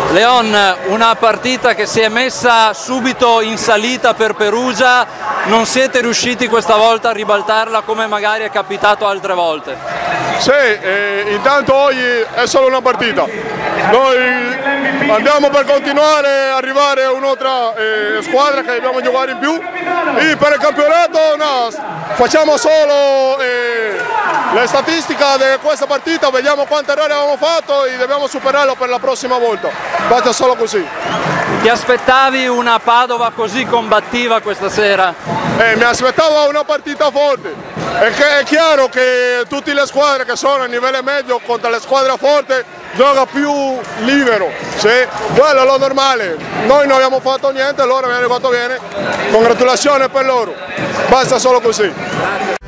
Leon, una partita che si è messa subito in salita per Perugia, non siete riusciti questa volta a ribaltarla come magari è capitato altre volte? Sì, intanto oggi è solo una partita, noi andiamo per continuare a arrivare a un'altra squadra che dobbiamo giocare in più e per il campionato no, facciamo solo le statistiche di questa partita, vediamo quanti errori abbiamo fatto e dobbiamo superarlo per la prossima volta, basta solo così. Ti aspettavi una Padova così combattiva questa sera? Mi aspettavo una partita forte, è chiaro che tutte le squadre che sono a livello medio contro le squadre forti gioca più libero, sì, quello è lo normale, noi non abbiamo fatto niente, loro mi hanno fatto bene, congratulazioni per loro, basta solo così.